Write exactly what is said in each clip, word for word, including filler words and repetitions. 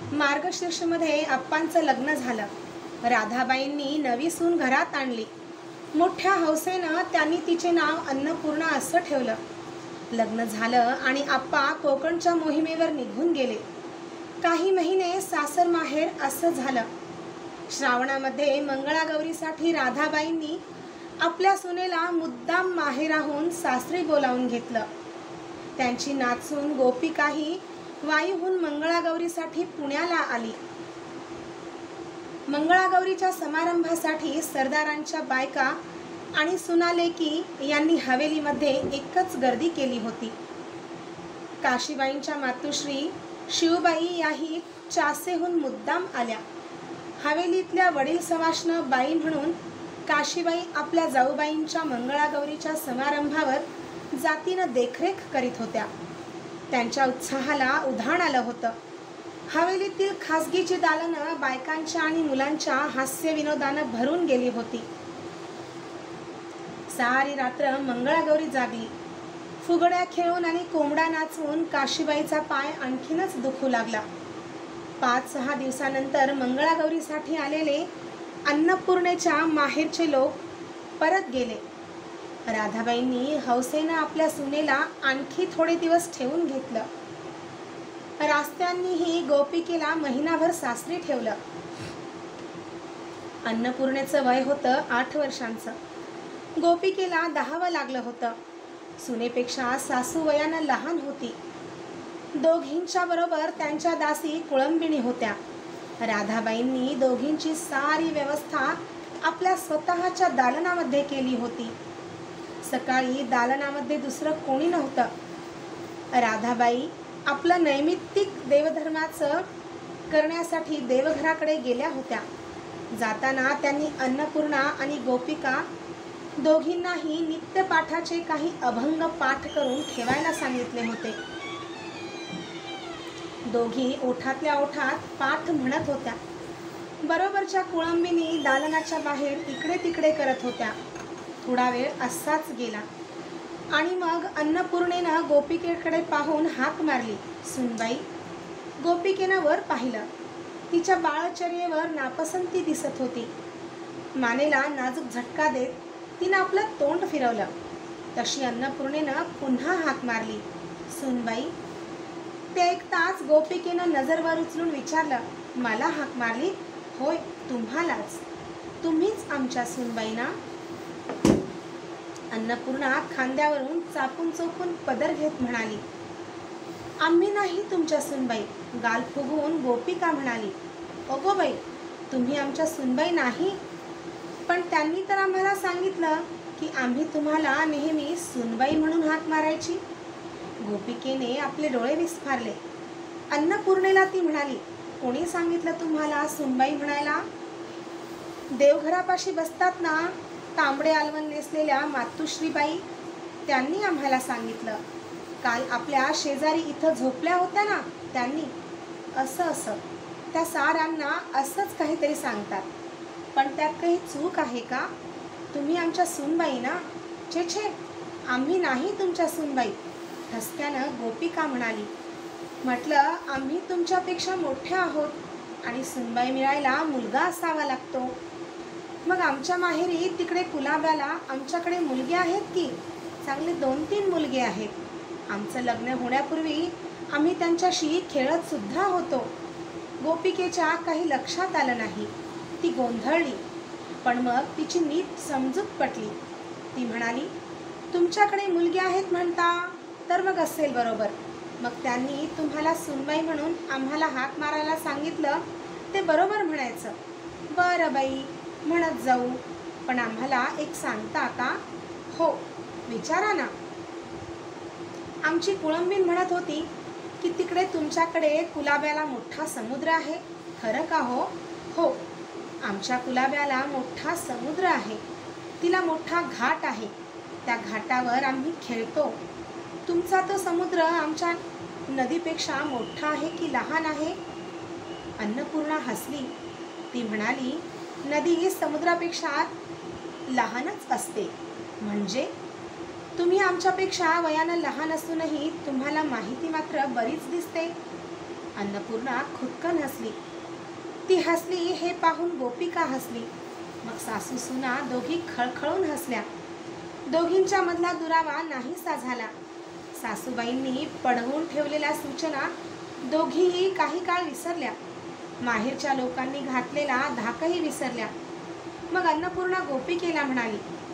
मार्गशीर्षमध्ये आप्पांचं लग्न झालं. राधाबाईंनी नवी सून घरात आणली. मोठ्या हौसेनं त्यांनी तिचे नाव अन्नपूर्णा असं ठेवलं. लग्न झालं आणि आप्पा कोकणच्या मोहिमेवर निघून गेले. काही महिने सासर माहेर असं झालं. श्रावणामध्ये मंगळागौरीसाठी राधाबाईंनी आपल्या सुनेला मुद्दाम माहेराहून सासरी बोलावून घेतलं. त्यांची नाचून गोपिकाही वाईहून मंगळागौरीसाठी पुण्याला आली. मंगळागौरीच्या समारंभासाठी सरदारांच्या बायका आणि सुनालेकी यांनी हवेलीमध्ये एकच गर्दी केली होती. काशीबाईंच्या मातुश्री शिवबाई याही चासेहून मुद्दाम आल्या. हवेलीतल्या वडील सवाष्ण बाई म्हणून काशीबाई आपल्या जाऊबाईंच्या मंगळागौरीच्या समारंभावर जातीनं देखरेख करीत होत्या. त्यांच्या उत्साहाला उधाण आलं होतं. हवेलीतील खासगीची दालनं बायकांच्या आणि मुलांच्या हास्य विनोदानं भरून गेली होती. सारी रात्र मंगळागौरी जागली. फुगड्या खेळून आणि कोंबडा नाचवून काशीबाईचा पाय आणखीनच दुखू लागला. पाच सहा दिवसानंतर मंगळागौरीसाठी आलेले अन्नपूर्णेच्या माहेरचे लोक परत गेले. राधाबाईंनी हौसेनं आपल्या सुनेला आणखी थोडे दिवस ठेवून घेतलं. रास्त्यांनीही गोपिकेला महिनाभर सासरी ठेवलं. अन्नपूर्णेचं वय होतं आठ वर्षांचं. गोपिकेला दहावं लागलं होतं. सुनेपेक्षा सासू वयानं लहान होती. दोघींच्या बरोबर त्यांच्या दासी कुळंबिणी होत्या. राधाबाईंनी दोघींची सारी व्यवस्था आपल्या स्वतःच्या दालनामध्ये केली होती. सकाळी दालनामध्ये दुसरं कोणी नव्हतं. राधाबाई आपलं नैमित्तिक देवधर्माचं करण्यासाठी देवघराकडे गेल्या होत्या. जाताना त्यांनी अन्नपूर्णा आणि गोपिका दोघींनाही नित्यपाठाचे काही अभंग पाठ करून ठेवायला सांगितले होते. दोघी ओठातल्या ओठात पाठ म्हणत होत्या. बरोबरच्या कुळंबिनी दालनाच्या बाहेर इकडे तिकडे करत होत्या. थोडा वेळ असाच गेला आणि मग अन्नपूर्णेनं गोपिकेकडे पाहून हाक मारली, सुनबाई. गोपिकेनं वर पाहिलं. तिच्या बाळचर्येवर नापसंती दिसत होती. मानेला नाजूक झटका देत तिनं आपलं तोंड फिरवलं. तशी अन्नपूर्णेनं पुन्हा हाक मारली, सुनबाई. ते ऐकताच गोपिकेनं नजरवर उचलून विचारलं, मला हाक मारली? होय, तुम्हालाच. तुम्हीच आमच्या सुनबाई ना? अन्नपूर्णा खांद्यावरून चापून चोपून पदर घेत म्हणाली, आम्ही नाही तुमच्या सुनबाई. गाल फुगवून गोपिका म्हणाली, अगो बाई, तुम्ही आमच्या सुनबाई नाही? पण त्यांनी तर आम्हाला सांगितलं की आम्ही तुम्हाला नेहमी सुनबाई म्हणून हाक मारायची. गोपिकेने आपले डोळे विस्फारले. अन्नपूर्णेला ती म्हणाली, कोणी सांगितलं तुम्हाला सुनबाई म्हणायला? देवघरापाशी बसतात ना तांबडे आलवण नेसलेल्या मातुश्रीबाई, त्यांनी आम्हाला सांगितलं. काल आपल्या शेजारी इथं झोपल्या होत्या ना, त्यांनी. असं असं त्या साऱ्यांना असंच काहीतरी सांगतात. पण त्यात काही चूक आहे का? तुम्ही आमच्या सुनबाई ना? छे छे, आम्ही नाही तुमच्या सुनबाई, ठसक्यानं गोपिका म्हणाली. म्हटलं, आम्ही तुमच्यापेक्षा मोठ्या आहोत आणि सुनबाई मिळायला मुलगा असावा लागतो. मग आमच्या माहेरी तिकडे कुलाब्याला आमच्याकडे मुलगे आहेत की, चांगले दोन तीन मुलगे आहेत. आमचं लग्न होण्यापूर्वी आम्ही त्यांच्याशी खेळत सुद्धा होतो. गोपिकेच्या काही लक्षात आलं नाही. ती गोंधळली. पण मग तिची नीट समजूत पटली. ती म्हणाली, तुमच्याकडे मुलगे आहेत म्हणता, तर मग असेल बरोबर. मग त्यांनी तुम्हाला सुनबाई म्हणून आम्हाला हाक मारायला सांगितलं ते बरोबर म्हणायचं. बरं बाई, म्हणत जाऊ. पण आम्हाला एक सांगता का? हो, विचारा ना. आमची कुळंबीन म्हणत होती की तिकडे तुमच्याकडे कुलाब्याला मोठा समुद्र आहे. खरं का हो? हो, आमच्या कुलाब्याला मोठा समुद्र आहे. तिला मोठा घाट आहे. त्या घाटावर आम्ही खेळतो. तुमचा तो समुद्र आमच्या नदीपेक्षा मोठा आहे की लहान आहे? अन्नपूर्णा हसली. ती म्हणाली, नदी समुद्रापेक्षा लहानच असते. म्हणजे? तुम्ही आमच्यापेक्षा वयानं लहान असूनही तुम्हाला माहिती मात्र बरीच दिसते. अन्नपूर्णा खुदकन हसली. ती हसली हे पाहून गोपिका हसली. मग सासू सुना दोघी खळखळून हसल्या. दोघींच्या मधला दुरावा नाहीसा झाला. सासूबाईंनी पडवून ठेवलेल्या सूचना दोघीही काही काळ विसरल्या. माहेरच्या लोकांनी घातलेला धाकही विसरल्या. मग अन्नपूर्णा गोपिकेला म्हणाली,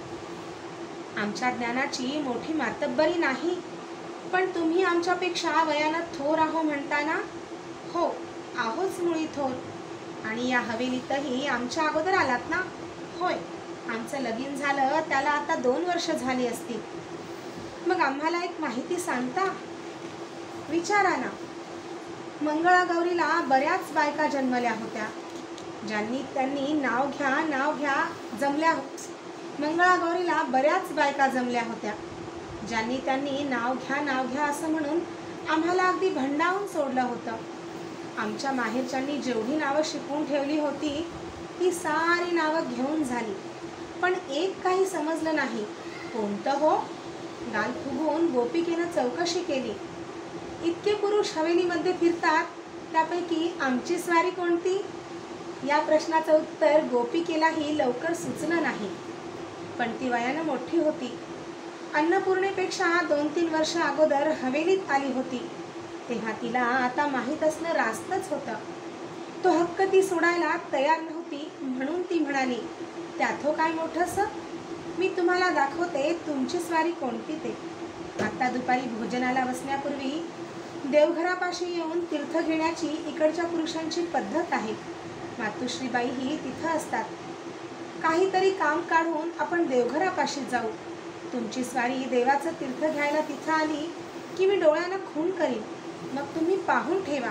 आमच्या ज्ञानाची मोठी मातब्बरी नाही, पण तुम्ही आमच्यापेक्षा वयानं थोर आहो म्हणताना? हो, आहोच मुळी थोर. आणि या हवेलीतही आमच्या अगोदर आलात ना? होय, आमचं लगीन झालं त्याला आता दोन वर्ष झाली असतील. मग आम्हाला एक माहिती सांगता? विचारा ना. मंगळागौरीला बऱ्याच बायका जन्मल्या होत्या. ज्यांनी त्यांनी नाव घ्या नाव घ्या जमल्या मंगळागौरीला बऱ्याच बायका जमल्या होत्या. ज्यांनी त्यांनी नाव घ्या नाव घ्या असं म्हणून आम्हाला अगदी भंडावून सोडलं होतं. आमच्या माहेरच्यांनी जेवढी नावं शिकवून ठेवली होती ती सारी नावं घेऊन झाली, पण एक काही समजलं नाही. कोणतं हो? गाल फुगवून गोपिकेनं चौकशी केली. इतके पुरुष हवेलीमध्ये फिरतात, त्यापैकी आमची स्वारी कोणती? या प्रश्नाचं उत्तर गोपिकेलाही लवकर सुचलं नाही. पण ती वयानं मोठी होती. अन्नपूर्णेपेक्षा दोन तीन वर्ष अगोदर हवेलीत आली होती. तेव्हा तिला आता माहीत असणं रास्तच होतं. तो हक्क ती सोडायला तयार नव्हती, म्हणून ती म्हणाली, त्याथो काय मोठंसं? मी तुम्हाला दाखवते तुमची स्वारी कोणती ते. आता दुपारी भोजनाला बसण्यापूर्वी देवघरापाशी येऊन तीर्थ घेण्याची इकडच्या पुरुषांची पद्धत आहे. मातुश्रीबाईही तिथं असतात. काहीतरी काम काढून आपण देवघरापाशी जाऊ. तुमची स्वारी देवाचं तीर्थ घ्यायला तिथं आली की मी डोळ्यानं खून करीन, मग तुम्ही पाहून ठेवा.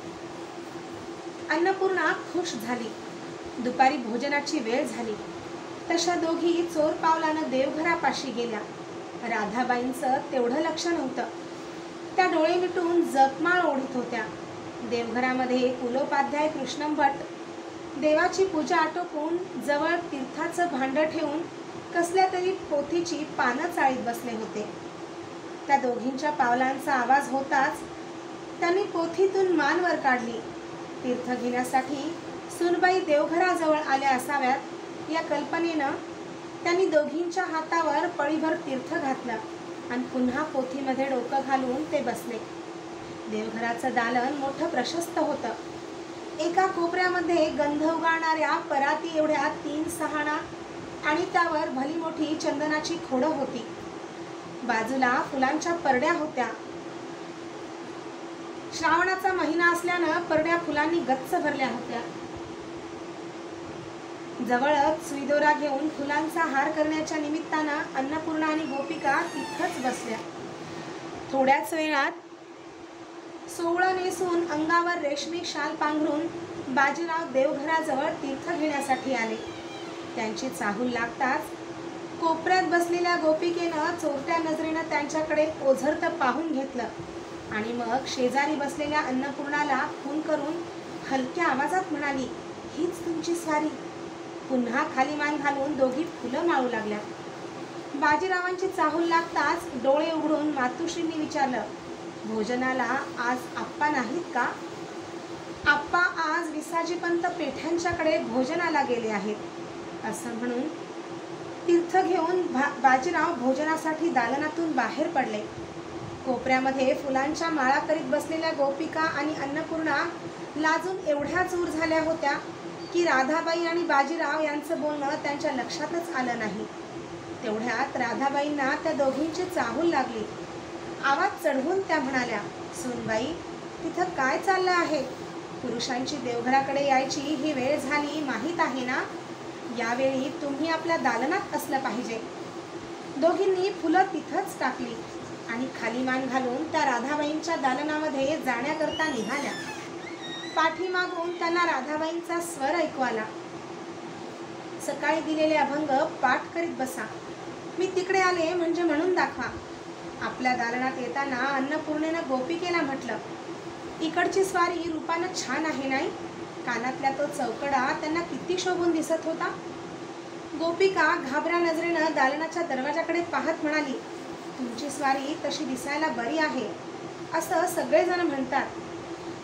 अन्नपूर्णा खुश झाली. दुपारी भोजनाची वेळ झाली. तशा दोघी चोर पावलानं देवघरापाशी गेल्या. राधाबाईंचं तेवढं लक्ष नव्हतं. त्या डोळे मिटून जपमाळ ओढीत होत्या. देवघरामध्ये कुलोपाध्याय कृष्णभट देवाची पूजा आटोपून जवळ तीर्थाचं भांडं ठेवून कसल्या तरी पोथीची पानं चाळीत बसले होते. त्या दोघींच्या पावलांचा आवाज होताच त्यांनी पोथीतून मान वर काढली. तीर्थ घेण्यासाठी सुनबाई देवघराजवळ आल्या असाव्यात या कल्पनेनं त्यांनी दोघींच्या हातावर पळीभर तीर्थ घातलं आणि पुन्हा पोथीमध्ये डोकं घालून ते बसले. देवघराचं दालन मोठं प्रशस्त होतं. एका कोपऱ्यामध्ये गंध उगाळणाऱ्या पराती एवढ्या तीन सहाणा आणि त्यावर भली मोठी चंदनाची खोडं होती. बाजूला फुलांच्या परड्या होत्या. श्रावणाचा महिना असल्यानं परड्या फुलांनी गच्च भरल्या होत्या. जवळच सुईदोरा घेऊन फुलांचा हार करण्याच्या निमित्तानं अन्नपूर्णा आणि गोपिका तिथंच बसल्या. थोड्याच वेळात सोवळं नेसून अंगावर रेशमी शाल पांघरून बाजीराव देवघराजवळ तीर्थ घेण्यासाठी आले. त्यांची चाहूल लागताच कोपऱ्यात बसलेल्या गोपिकेनं चोरट्या नजरेनं त्यांच्याकडे ओझरतं पाहून घेतलं आणि मग शेजारी बसलेल्या अन्नपूर्णाला खून करून हलक्या आवाजात म्हणाली, हीच तुमची स्वारी. पुन्हा खाली मान घालून दोघी फुलं माळू लागल्या. बाजीरावांची चाहूल लागताच डोळे उघडून मातुश्रींनी विचारलं, भोजनाला आज आप्पा नाहीत का? आप्पा आज विसाजीपंत पेठ्यांच्याकडे भोजनाला गेले आहेत असं म्हणून तीर्थ घेऊन भा बाजीराव भोजनासाठी दालनातून बाहेर पडले. कोपऱ्यामध्ये फुलांच्या माळा करीत बसलेल्या गोपिका आणि अन्नपूर्णा लाजून एवढ्या चूर झाल्या होत्या की राधाबाई आणि बाजीराव यांचं बोलणं त्यांच्या लक्षातच आलं नाही. तेवढ्यात राधाबाईंना त्या दोघींची चाहूल लागली. आवाज चढवून त्या म्हणाल्या, सुनबाई, तिथं काय चाललं आहे? पुरुषांची देवघराकडे यायची ही वेळ झाली माहीत आहे ना? यावेळी तुम्ही आपल्या दालनात असलं पाहिजे. दोघींनी फुलं तिथंच टाकली आणि खाली मान घालून त्या राधाबाईंच्या दालनामध्ये जाण्याकरता निघाल्या. पाठीमागून त्यांना राधाबाईंचा स्वर ऐकू आला, सकाळी दिलेले अभंग पाठ करीत बसा. मी तिकडे आले म्हणजे म्हणून दाखवा. आपल्या दालनात येताना अन्नपूर्णेनं गोपिकेला म्हटलं, इकडची स्वारी रूपानं छान आहे नाही? कानातल्या तो चौकडा त्यांना किती शोभून दिसत होता. गोपिका घाबऱ्या नजरेनं दालनाच्या दरवाजाकडे पाहत म्हणाली, तुमची स्वारी तशी दिसायला बरी आहे असं सगळेजण म्हणतात,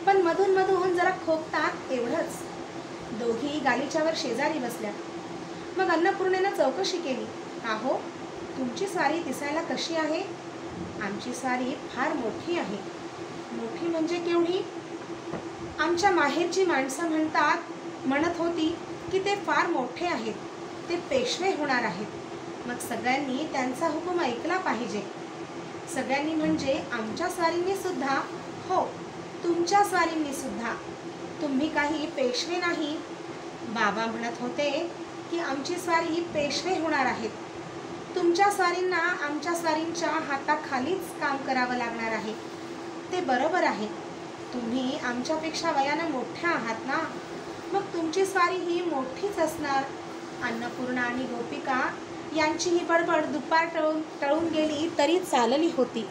पण मधून मधून जरा खोकतात एवढंच. दोघी गालीच्यावर शेजारी बसल्या. मग अन्नपूर्णेनं चौकशी केली, अहो तुमची स्वारी दिसायला कशी आहे? आमची स्वारी फार मोठी आहे. मोठी म्हणजे केवढी? आमच्या माहेरची माणसं म्हणतात म्हणत होती की ते फार मोठे आहेत, ते पेशवे होणार आहेत. मग सगळ्यांनी त्यांचा हुकूम ऐकला पाहिजे. सगळ्यांनी म्हणजे आमच्या स्वारींनी सुद्धा? हो, तुमच्या स्वारींनी सुद्धा. तुम्ही काही पेशवे नाही. बाबा म्हणत होते की आमची स्वारी पेशवे होणार आहेत. तुमच्या स्वारींना आमच्या स्वारींच्या हाताखालीच काम करावं लागणार आहे. ते बरोबर आहे. तुम्ही आमच्यापेक्षा वयानं मोठ्या आहात ना, मग तुमची स्वारी ही मोठीच असणार. अन्नपूर्णा आणि गोपिका यांची ही बडबड दुपार टळून टळून गेली तरी चालली होती.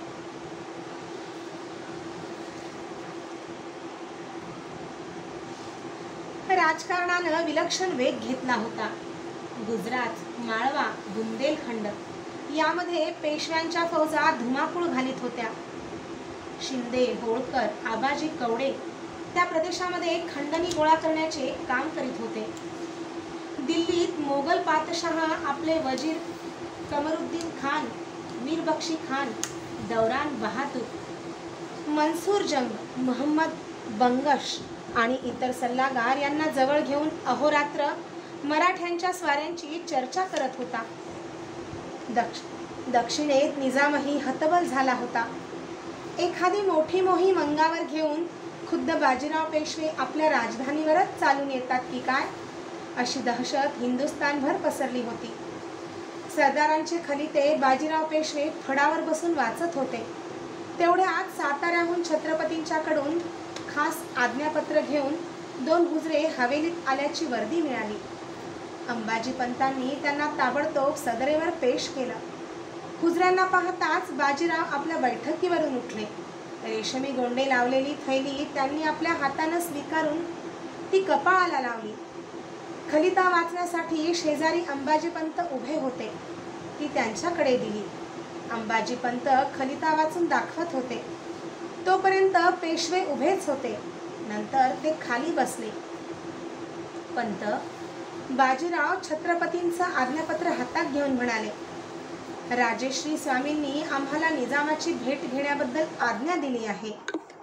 राजकारणानं विलक्षण वेग घेतला होता. गुजरात, माळवा, बुंदेलखंड यामध्ये पेशव्यांच्या फौजा धुमाकूळ घालीत होत्या. शिंदे, होळकर, आबाजी कवडे त्या प्रदेशामध्ये खंडणी गोळा करण्याचे काम करीत होते. दिल्लीत मोगल पातशाह आपले वजीर कमरुद्दीन खान, मीरबक्षी खान, दौरान बहादूर, मनसूर जंग, मोहम्मद बंगश आणि इतर सल्लागार यांना जवळ घेऊन अहोरात्र मराठ्यांच्या स्वाऱ्यांची चर्चा करत होता. दक्ष दक्षिणेत निजामही हतबल झाला होता. एखादी मोठी मोहीम अंगावर घेऊन खुद्द बाजीराव पेशवे आपल्या राजधानीवरच चालून येतात की काय, अशी दहशत हिंदुस्थानभर पसरली होती. सरदारांचे खलिते बाजीराव पेशवे फडावर बसून वाचत होते. तेवढ्यात साताऱ्याहून छत्रपतींच्याकडून खास आज्ञापत्र घेऊन दोन हुजरे हवेलीत आल्याची वर्दी मिळाली. अंबाजी पंतांनी त्यांना ताबडतोब सदरेवर पेश केलं. हुजऱ्यांना पाहताच बाजीराव आपल्या बैठकीवरून उठले. रेशमी गोंडे लावलेली थैली त्यांनी आपल्या हातानं स्वीकारून ती कपाळाला लावली. खलिता वाचण्यासाठी शेजारी अंबाजीपंत उभे होते. ती त्यांच्याकडे दिली. अंबाजीपंत खलिता वाचून दाखवत होते. तोपर्यंत पेशवे उभेच होते. नंतर ते खाली बसले. पंत, बाजीराव छत्रपतींचं आज्ञापत्र हातात घेऊन म्हणाले, राजेश्री स्वामींनी आम्हाला निजामाची भेट घेण्याबद्दल आज्ञा दिली आहे.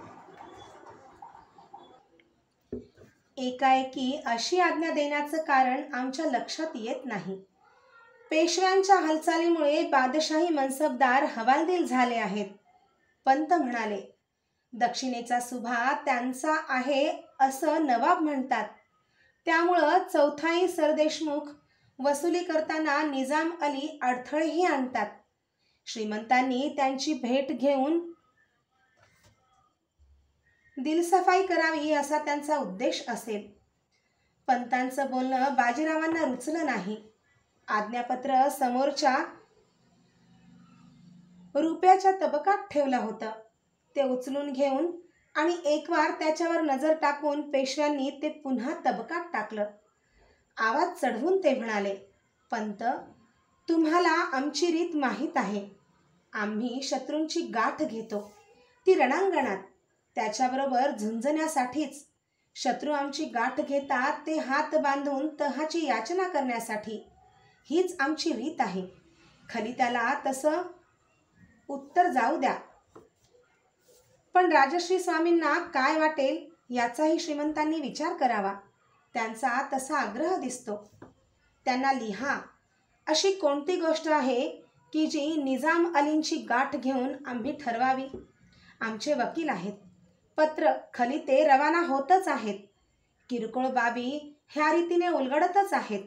एकाएकी अशी आज्ञा देण्याचं कारण आमच्या लक्षात येत नाही. पेशव्यांच्या हालचालीमुळे बादशाही मनसबदार हवालदिल झाले आहेत. पंत म्हणाले, दक्षिणेचा सुभा त्यांचा आहे असं नवाब म्हणतात. त्यामुळं चौथाई सरदेशमुख वसुली करताना निजाम अली अडथळेही आणतात. श्रीमंतांनी त्यांची भेट घेऊन दिलसफाई करावी असा त्यांचा उद्देश असेल. पंतांचं बोलणं बाजीरावांना रुचलं नाही. आज्ञापत्र समोरच्या रुपयाच्या तबकात ठेवलं होतं. ते उचलून घेऊन आणि एक वार त्याच्यावर नजर टाकून पेशव्यांनी ते पुन्हा तबकात टाकलं. आवाज चढवून ते म्हणाले, पंत, तुम्हाला आमची रीत माहीत आहे. आम्ही शत्रूंची गाठ घेतो, ती रणांगणात, त्याच्याबरोबर झुंजण्यासाठीच. शत्रू आमची गाठ घेतात ते हात बांधून तहाची याचना करण्यासाठी. हीच आमची रीत आहे. खलित्याला तसं उत्तर जाऊ द्या. पण राजश्री स्वामींना काय वाटेल याचाही श्रीमंतांनी विचार करावा. त्यांचा तसा आग्रह दिसतो. त्यांना लिहा, अशी कोणती गोष्ट आहे की जी निजाम अलींची गाठ घेऊन आम्ही ठरवावी. आमचे वकील आहेत. पत्र खलिते रवाना होतच आहेत. किरकोळ बाबी ह्या रीतीने उलगडतच आहेत.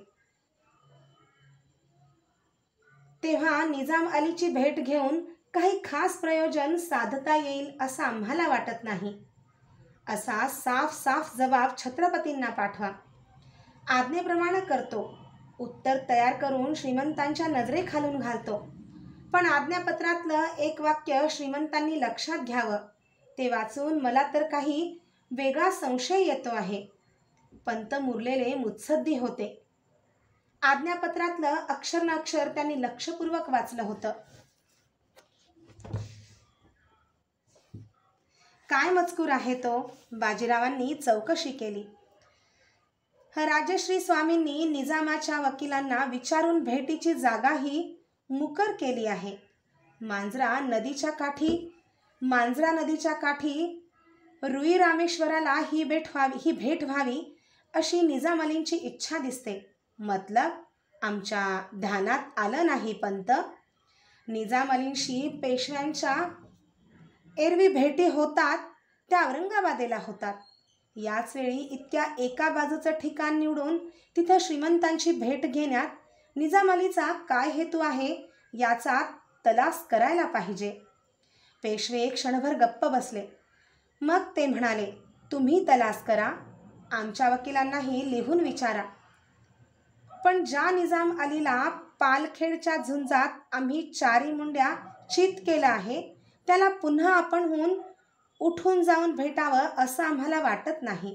तेव्हा निजाम अलीची भेट घेऊन काही खास प्रयोजन साधता येईल असं आम्हाला वाटत नाही. असा साफ साफ जबाब छत्रपतींना पाठवा. आज्ञेप्रमाणे करतो. उत्तर तयार करून श्रीमंतांच्या नजरेखालून घालतो. पण आज्ञापत्रातलं एक वाक्य श्रीमंतांनी लक्षात घ्यावं. ते वाचून मला तर काही वेगळा संशय येतो आहे. पंत मुरलेले मुत्सद्दी होते. आज्ञापत्रातलं अक्षर न अक्षर त्यांनी लक्षपूर्वक वाचलं होतं. काय मजकूर आहे तो? बाजीरावांनी चौकशी केली. राजश्री स्वामींनी निजामाच्या वकिलांना विचारून भेटीची जागाही मुकर केली आहे. मांजरा नदीच्या काठी मांजरा नदीच्या काठी रुई रामेश्वराला ही भेट व्हावी ही भेट व्हावी अशी निजाम अलींची इच्छा दिसते. मतलब आमच्या ध्यानात आलं नाही पंत. निजाम अलींशी पेशव्यांच्या एरवी भेटी होतात त्या औरंगाबादेला होतात. याच वेळी इतक्या एका बाजूचं ठिकाण निवडून तिथं श्रीमंतांची भेट घेण्यात निजाम अलीचा काय हेतू आहे याचा तलास करायला पाहिजे. पेशवे क्षणभर गप्प बसले. मग ते म्हणाले, तुम्ही तलास करा, आमच्या वकिलांनाही लिहून विचारा. पण ज्या निजाम अलीला पालखेडच्या झुंजात आम्ही चारी मुंड्या चित केलं आहे त्याला पुन्हा आपणहून उठून जाऊन भेटावं असं आम्हाला वाटत नाही.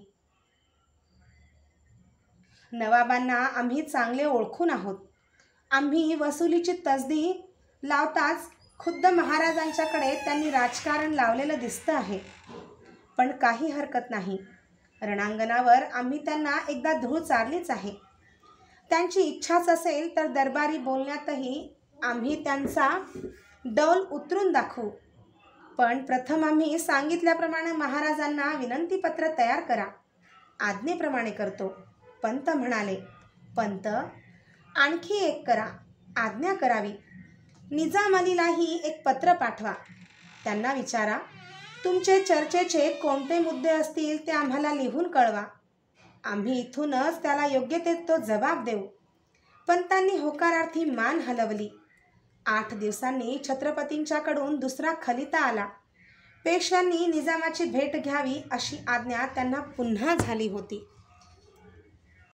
नवाबांना आम्ही चांगले ओळखून आहोत. आम्ही वसुलीची तसदी लावताच खुद्द महाराजांच्याकडे त्यांनी राजकारण लावलेलं दिसतं आहे. पण काही हरकत नाही, रणांगणावर आम्ही त्यांना एकदा धूळ चारलीच आहे. त्यांची इच्छाच असेल तर दरबारी बोलण्यातही आम्ही त्यांचा डौल उतरून दाखवू. पण प्रथम आम्ही सांगितल्याप्रमाणे महाराजांना विनंतीपत्र तयार करा. आज्ञेप्रमाणे करतो. पंत म्हणाले. पंत, आणखी एक करा, आज्ञा करावी. निजाम अलीलाही एक पत्र पाठवा. त्यांना विचारा, तुमचे चर्चेचे कोणते मुद्दे असतील ते आम्हाला लिहून कळवा. आम्ही इथूनच त्याला योग्य ते तो जबाब देऊ. पंतांनी होकारार्थी मान हलवली. आठ दिवसांनी छत्रपतींच्याकडून दुसरा खलिता आला. पेशव्यांनी निजामाची भेट घ्यावी अशी आज्ञा त्यांना पुन्हा झाली होती.